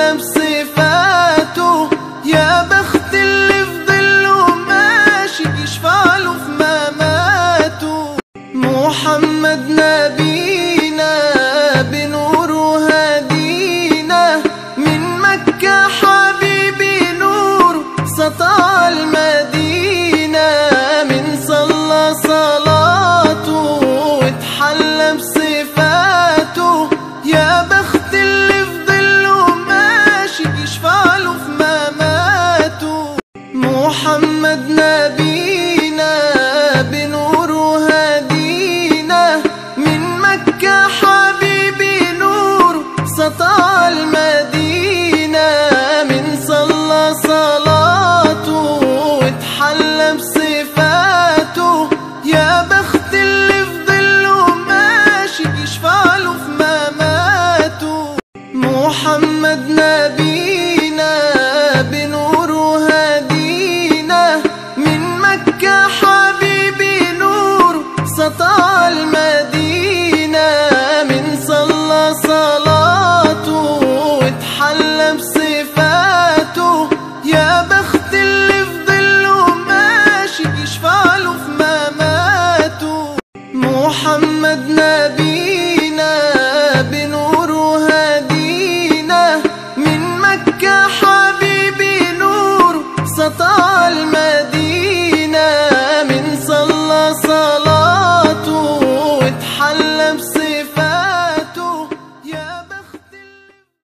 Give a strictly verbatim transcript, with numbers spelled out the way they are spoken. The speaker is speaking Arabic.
واتحلى بصفاته. يا بخت اللي في ظله ماشي يشفع له في مماته. محمد نبينا بنوره هدينا، من مكة حبيبي نور سطع المدينة. من صلى صلاته واتحلى بصفاته. يا بخت اللي في ظله ماشي يشفع له في مماته. محمد نبينا بنوره هدينا، من مكة حبيبي نور سطع المدينة. من صلى صلاته واتحلى بصفاته. يا بخت اللي في ظله ماشي يشفع له في مماته. محمد نبينا بنوره هدينا، من مكة حبيبي نور سطع المدينة. من صلى صلاته واتحلى بصفاته. يا بخت اللي في ظله ماشي يشفع له في مماته. محمد نبينا بنوره هدينا، من مكة حبيبي نور سطع